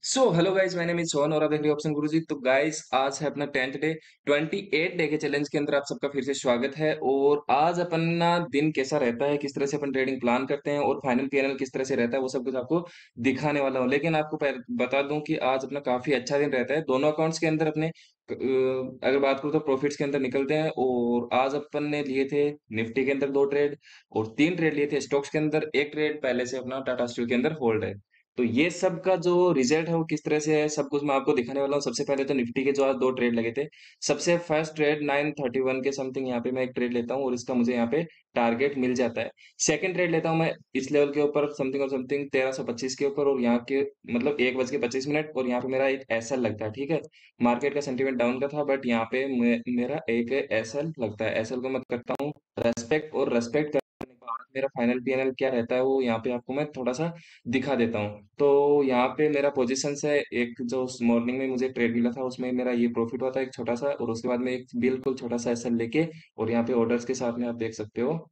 सो hello guys, मैंने name Sohan और आप देख रहे हो ऑप्शन गुरुजी। तो गाइस, आज है अपना 10th डे। 28 डे के चैलेंज के अंदर आप सबका फिर से स्वागत है। और आज अपना दिन कैसा रहता है, किस तरह से अपन ट्रेडिंग प्लान करते हैं और फाइनल पीएनएल किस तरह से रहता है, वो सब कुछ आपको दिखाने वाला हूँ। लेकिन आपको बता दूं कि आज अपना काफी अच्छा दिन रहता है। दोनों अकाउंट्स के अंदर अपने अगर बात करूँ तो प्रॉफिट्स के अंदर निकलते हैं। और आज अपन ने लिए थे निफ्टी के अंदर 2 ट्रेड और 3 ट्रेड लिए थे स्टॉक्स के अंदर। एक ट्रेड पहले से अपना टाटा स्टील के अंदर होल्ड है। तो ये सब का जो रिजल्ट है वो किस तरह से है, सब कुछ मैं आपको दिखाने वाला हूँ। सबसे पहले तो निफ्टी के जो आज 2 ट्रेड लगे थे। सबसे फर्स्ट ट्रेड 931 के समथिंग यहाँ पे मैं एक ट्रेड लेता हूँ और इसका मुझे यहाँ पे टारगेट मिल जाता है। सेकंड ट्रेड लेता हूँ मैं इस लेवल के ऊपर समथिंग और समथिंग 1325 के ऊपर, और यहाँ के मतलब 1:25 और यहाँ पे मेरा एक एसएल लगता है। ठीक है, मार्केट का सेंटीमेंट डाउन का था, बट यहाँ पे मेरा एक एसएल लगता है। एसएल को मैं करता हूँ रेस्पेक्ट, और रेस्पेक्ट करने के बाद मेरा फाइनल पीएनएल क्या रहता है वो यहाँ पे आपको मैं थोड़ा सा दिखा देता हूँ। तो यहाँ पे मेरा पोजीशंस है, एक जो मॉर्निंग में मुझे ट्रेड मिला था उसमें मेरा ये प्रॉफिट हुआ था एक छोटा सा, और उसके बाद में एक बिल्कुल छोटा सा एसएल लेके और यहाँ पे ऑर्डर्स के साथ में आप देख सकते हो।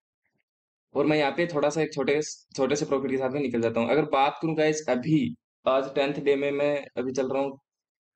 और मैं यहाँ पे थोड़ा सा एक छोटे छोटे से प्रॉफिट के साथ में निकल जाता हूँ। अगर बात करूँ गाइस, अभी आज 10th डे में मैं अभी चल रहा हूँ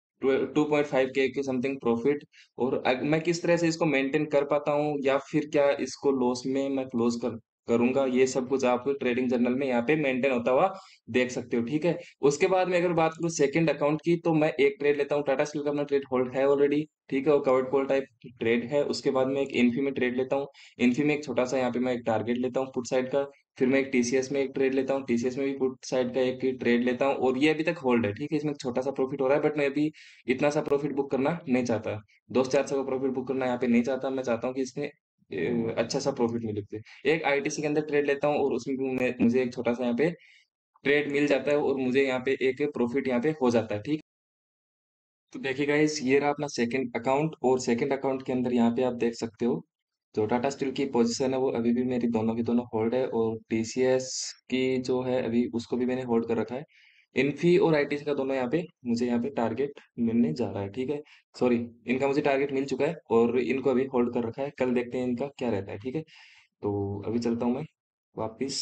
2.5 के समथिंग प्रॉफिट। और मैं किस तरह से इसको मेंटेन कर पाता हूँ या फिर क्या इसको लॉस में मैं क्लोज करूंगा, ये सब कुछ आप ट्रेडिंग जर्नल में यहाँ पे मेंटेन होता हुआ देख सकते हो। ठीक है, उसके बाद में अगर बात करूँ सेकंड अकाउंट की, तो मैं एक ट्रेड लेता हूँ। टाटा स्टील का अपना ट्रेड होल्ड है ऑलरेडी। ठीक है, वो कवर्ड कॉल टाइप ट्रेड है। उसके बाद में एक इन्फी में ट्रेड लेता हूँ। इन्फी में एक छोटा सा यहाँ पे मैं एक टारगेट लेता हूँ पुट साइड का। फिर मैं एक टीसीएस में एक ट्रेड लेता हूँ। टीसीएस में भी पुट साइड का एक ट्रेड लेता हूँ, और ये अभी तक होल्ड है। ठीक है, इसमें एक छोटा सा प्रॉफिट हो रहा है, बट मैं अभी इतना सा प्रॉफिट बुक करना नहीं चाहता। 200-400 का प्रॉफिट बुक करना यहाँ पे नहीं चाहता। मैं चाहता हूँ कि इसमें अच्छा सा प्रॉफिट मिले मुझे। एक आईटीसी के अंदर ट्रेड लेता हूँ और उसमें भी मुझे एक छोटा सा यहाँ पे ट्रेड मिल जाता है, और मुझे यहाँ पे एक प्रॉफिट यहाँ पे हो जाता है। ठीक, तो देखिए गाइस, ये रहा अपना सेकंड अकाउंट। और सेकंड अकाउंट के अंदर यहाँ पे आप देख सकते हो जो टाटा स्टील की पोजीशन है वो अभी भी मेरी दोनों की दोनों होल्ड है, और टीसीएस की जो है अभी उसको भी मैंने होल्ड कर रखा है। इन्फी और आईटीसी का दोनों यहाँ पे मुझे यहाँ पे टारगेट मिलने जा रहा है। ठीक है, सॉरी, इनका मुझे टारगेट मिल चुका है और इनको अभी होल्ड कर रखा है। कल देखते हैं इनका क्या रहता है। ठीक है, तो अभी चलता हूँ मैं वापिस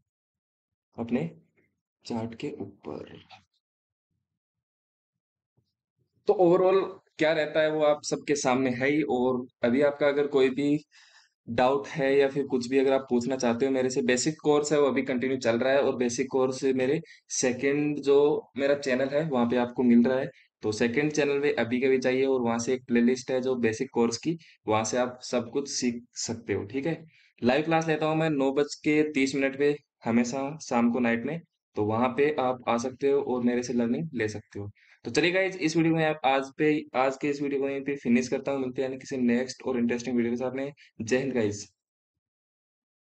अपने चार्ट के ऊपर। तो ओवरऑल क्या रहता है वो आप सबके सामने है ही। और अभी आपका अगर कोई भी डाउट है या फिर कुछ भी अगर आप पूछना चाहते हो मेरे से, बेसिक कोर्स है वो अभी कंटिन्यू चल रहा है, और बेसिक कोर्स मेरे सेकंड जो मेरा चैनल है वहाँ पे आपको मिल रहा है। तो सेकंड चैनल में अभी के भी चाहिए, और वहाँ से एक प्लेलिस्ट है जो बेसिक कोर्स की, वहाँ से आप सब कुछ सीख सकते हो। ठीक है, लाइव क्लास लेता हूँ मैं 9:30 पे, हमेशा शाम को नाइट में। तो वहाँ पे आप आ सकते हो और मेरे से लर्निंग ले सकते हो। तो चलिए गाइज, इस वीडियो में आप आज के इस वीडियो को यहीं पे फिनिश करता हूँ। मिलते हैं किसी नेक्स्ट और इंटरेस्टिंग वीडियो के साथ में। जय हिंद गाइस।